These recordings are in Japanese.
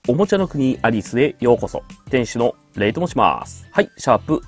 おもちゃの国アリスへようこそ。店主のレイと申します。はい、シャープ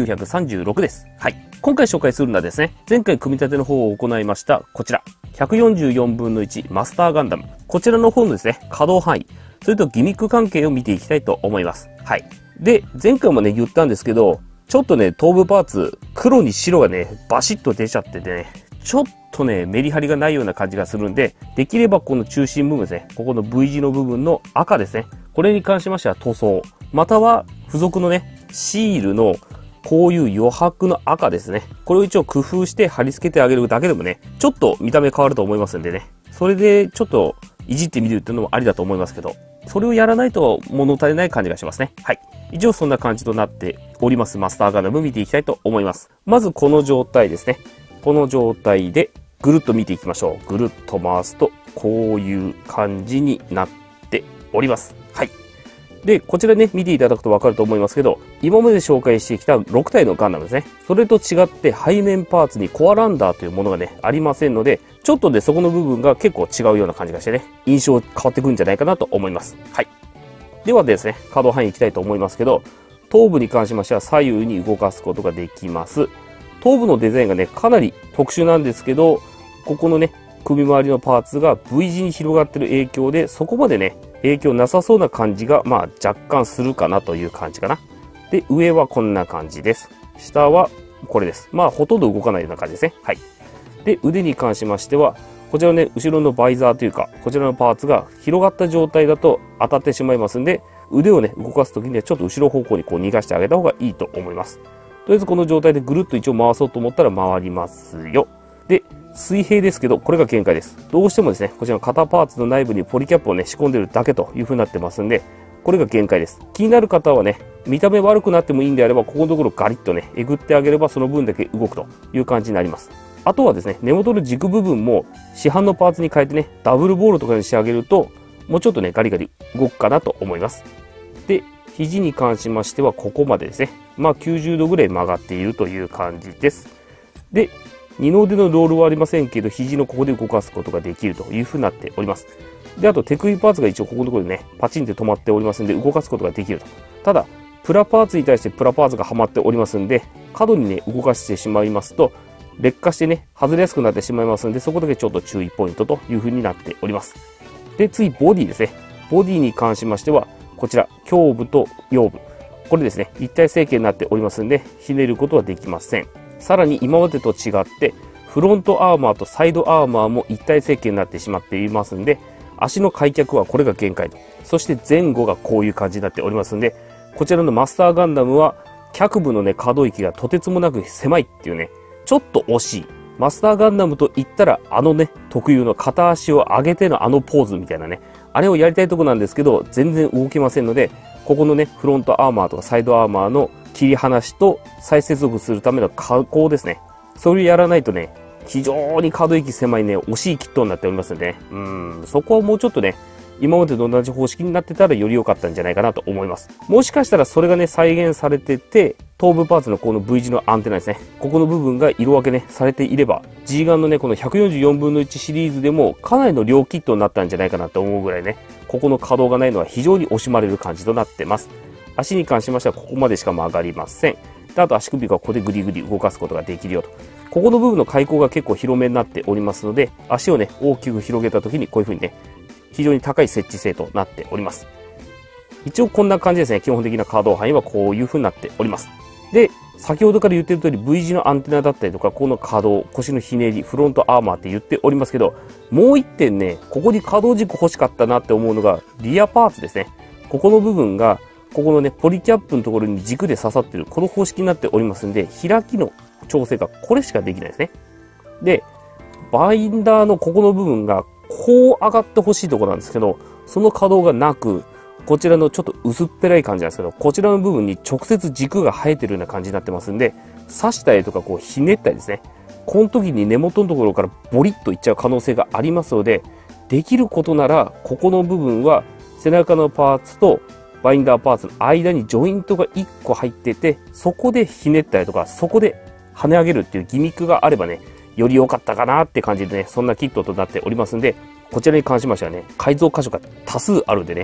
1936です。はい。今回紹介するのはですね、前回組み立ての方を行いました、こちら。144分の1マスターガンダム。こちらの方のですね、稼働範囲、それとギミック関係を見ていきたいと思います。はい。で、前回もね、言ったんですけど、ちょっとね、頭部パーツ、黒に白がね、バシッと出ちゃっててね、ちょっとね、メリハリがないような感じがするんで、できればこの中心部分ですね、ここの V 字の部分の赤ですね、これに関しましては塗装、または付属のね、シールのこういう余白の赤ですね、これを一応工夫して貼り付けてあげるだけでもね、ちょっと見た目変わると思いますんでね、それでちょっといじってみるっていうのもありだと思いますけど、それをやらないと物足りない感じがしますね。はい。以上そんな感じとなっておりますマスターガンダム見ていきたいと思います。まずこの状態ですね。この状態でぐるっと見ていきましょう。ぐるっと回すとこういう感じになっております。はい。で、こちらね、見ていただくとわかると思いますけど、今まで紹介してきた6体のガンダムですね。それと違って背面パーツにコアランダーというものがね、ありませんので、ちょっとでそこの部分が結構違うような感じがしてね、印象変わってくるんじゃないかなと思います。はい。ではですね、稼働範囲いきたいと思いますけど、頭部に関しましては左右に動かすことができます。頭部のデザインがね、かなり特殊なんですけど、ここのね、首周りのパーツが V 字に広がってる影響で、そこまでね、影響なさそうな感じが、まあ若干するかなという感じかな。で、上はこんな感じです。下はこれです。まあほとんど動かないような感じですね。はい。で、腕に関しましては、こちらね、後ろのバイザーというか、こちらのパーツが広がった状態だと当たってしまいますんで、腕をね、動かすときにはちょっと後ろ方向にこう逃がしてあげた方がいいと思います。とりあえずこの状態でぐるっと一応回そうと思ったら回りますよ。で、水平ですけど、これが限界です。どうしてもですね、こちらの肩パーツの内部にポリキャップをね、仕込んでるだけという風になってますんで、これが限界です。気になる方はね、見た目悪くなってもいいんであれば、ここのところガリッとね、えぐってあげればその分だけ動くという感じになります。あとはですね、根元の軸部分も市販のパーツに変えてね、ダブルボールとかにしてあげると、もうちょっとね、ガリガリ動くかなと思います。で、肘に関しましてはここまでですね。まあ90度ぐらい曲がっているという感じです。で、二の腕のロールはありませんけど、肘のここで動かすことができるというふうになっております。で、あと手首パーツが一応ここのところでね、パチンって止まっておりますんで、動かすことができると。ただ、プラパーツに対してプラパーツがはまっておりますんで、過度にね、動かしてしまいますと、劣化してね、外れやすくなってしまいますんで、そこだけちょっと注意ポイントというふうになっております。で、次、ボディですね。ボディに関しましては、こちら、胸部と腰部。これですね、一体成形になっておりますんで、ひねることはできません。さらに今までと違って、フロントアーマーとサイドアーマーも一体成形になってしまっていますんで、足の開脚はこれが限界と。そして前後がこういう感じになっておりますんで、こちらのマスターガンダムは、脚部のね、可動域がとてつもなく狭いっていうね、ちょっと惜しい。マスターガンダムと言ったら、あのね、特有の片足を上げてのあのポーズみたいなね、あれをやりたいとこなんですけど、全然動けませんので、ここのね、フロントアーマーとかサイドアーマーの切り離しと再接続するための加工ですね。それをやらないとね、非常に可動域狭いね、惜しいキットになっておりますので、そこはもうちょっとね、今までと同じ方式になってたらより良かったんじゃないかなと思います。もしかしたらそれがね、再現されてて、頭部パーツのこの V 字のアンテナですね。ここの部分が色分けね、されていれば、G ガンのね、この144分の1シリーズでもかなりの両キットになったんじゃないかなと思うぐらいね、ここの可動がないのは非常に惜しまれる感じとなってます。足に関しましてはここまでしか曲がりません。で、あと足首がここでグリグリ動かすことができるよと。ここの部分の開口が結構広めになっておりますので、足をね、大きく広げた時にこういう風にね、非常に高い接地性となっております。一応こんな感じですね。基本的な稼働範囲はこういう風になっております。で、先ほどから言ってる通り V 字のアンテナだったりとか、この可動、腰のひねり、フロントアーマーって言っておりますけど、もう一点ね、ここに可動軸欲しかったなって思うのが、リアパーツですね。ここの部分が、ここのね、ポリキャップのところに軸で刺さってる、この方式になっておりますんで、開きの調整がこれしかできないですね。で、バインダーのここの部分が、こう上がってほしいところなんですけど、その可動がなく、こちらのちょっと薄っぺらい感じなんですけど、こちらの部分に直接軸が生えてるような感じになってますんで、刺したりとかこうひねったりですね。この時に根元のところからボリッといっちゃう可能性がありますので、できることなら、ここの部分は背中のパーツとバインダーパーツの間にジョイントが1個入ってて、そこでひねったりとか、そこで跳ね上げるっていうギミックがあればね、より良かったかなって感じでね、そんなキットとなっておりますんで、こちらに関しましてはね、改造箇所が多数あるんでね、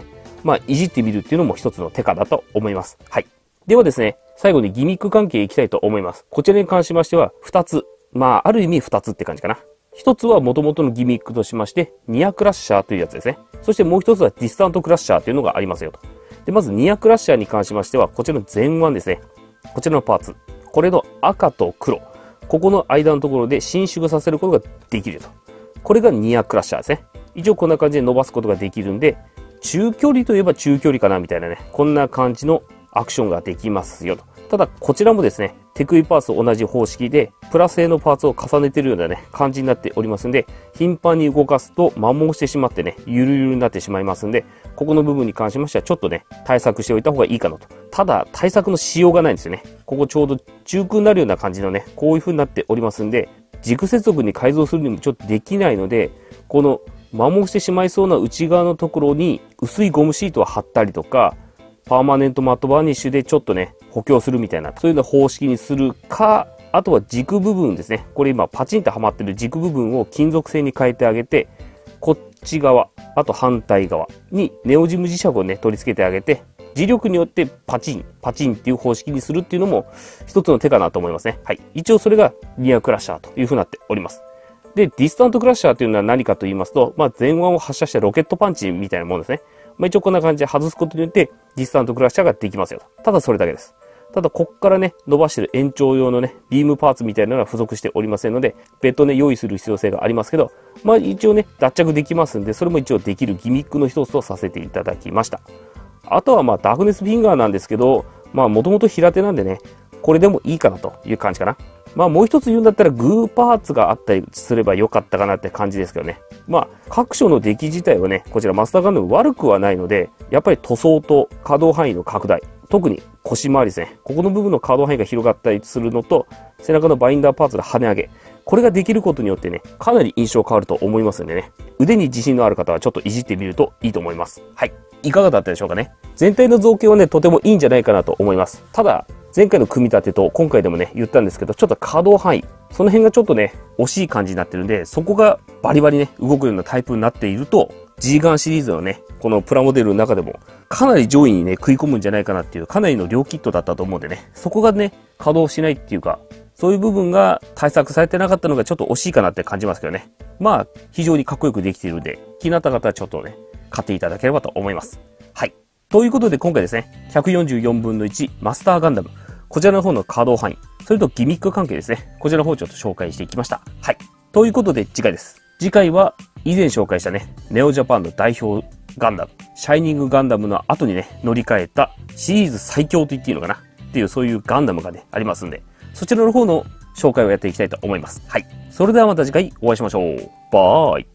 いじってみるっていうのも一つの手かだと思います。はい。ではですね、最後にギミック関係いきたいと思います。こちらに関しましては、2つ。ある意味2つって感じかな。一つは元々のギミックとしまして、ニアクラッシャーというやつですね。そしてもう一つはディスタントクラッシャーというのがありますよと。で、まずニアクラッシャーに関しましては、こちらの前腕ですね。こちらのパーツ。これの赤と黒。ここの間のところで伸縮させることができると。これがニアクラッシャーですね。一応こんな感じで伸ばすことができるんで、中距離といえば中距離かなみたいなね。こんな感じのアクションができますよと。ただ、こちらもですね、手首パーツと同じ方式で、プラ製のパーツを重ねているようなね、感じになっておりますんで、頻繁に動かすと摩耗してしまってね、ゆるゆるになってしまいますんで、ここの部分に関しましてはちょっとね、対策しておいた方がいいかなと。ただ、対策のしようがないんですよね。ここちょうど中空になるような感じのね、こういう風になっておりますんで、軸接続に改造するにもちょっとできないので、この摩耗してしまいそうな内側のところに薄いゴムシートを貼ったりとか、パーマネントマットバーニッシュでちょっとね、補強するみたいな、そういうような方式にするか、あとは軸部分ですね。これ今パチンとはまってる軸部分を金属製に変えてあげて、こっち側、あと反対側にネオジム磁石をね、取り付けてあげて、磁力によってパチン、パチンっていう方式にするっていうのも一つの手かなと思いますね。はい。一応それがニアクラッシャーという風になっております。で、ディスタントクラッシャーというのは何かと言いますと、前腕を発射したロケットパンチみたいなものですね。一応こんな感じで外すことによってディスタントクラッシャーができますよと。ただそれだけです。ただこっからね、伸ばしてる延長用のね、ビームパーツみたいなのは付属しておりませんので、別途ね、用意する必要性がありますけど、一応ね、脱着できますんで、それも一応できるギミックの一つとさせていただきました。あとはダークネスフィンガーなんですけど、もともと平手なんでね、これでもいいかなという感じかな。もう一つ言うんだったらグーパーツがあったりすればよかったかなって感じですけどね。各所の出来自体はね、こちらマスターガンダム悪くはないので、やっぱり塗装と可動範囲の拡大、特に腰回りですね。ここの部分の可動範囲が広がったりするのと、背中のバインダーパーツの跳ね上げ。これができることによってね、かなり印象変わると思いますんでね。腕に自信のある方はちょっといじってみるといいと思います。はい。いかがだったでしょうかね。全体の造形はね、とてもいいんじゃないかなと思います。ただ、前回の組み立てと今回でもね、言ったんですけど、ちょっと可動範囲、その辺がちょっとね、惜しい感じになってるんで、そこがバリバリね、動くようなタイプになっていると、G ガンシリーズのね、このプラモデルの中でも、かなり上位にね、食い込むんじゃないかなっていう、かなりの両キットだったと思うんでね、そこがね、稼働しないっていうか、そういう部分が対策されてなかったのがちょっと惜しいかなって感じますけどね。非常にかっこよくできているんで、気になった方はちょっとね、買っていただければと思います。はい。ということで今回ですね、144分の1マスターガンダム。こちらの方の可動範囲、それとギミック関係ですね。こちらの方をちょっと紹介していきました。はい。ということで次回です。次回は以前紹介したね、ネオジャパンの代表ガンダム、シャイニングガンダムの後にね、乗り換えたシリーズ最強と言っていいのかなっていうそういうガンダムがね、ありますんで、そちらの方の紹介をやっていきたいと思います。はい。それではまた次回お会いしましょう。バイ。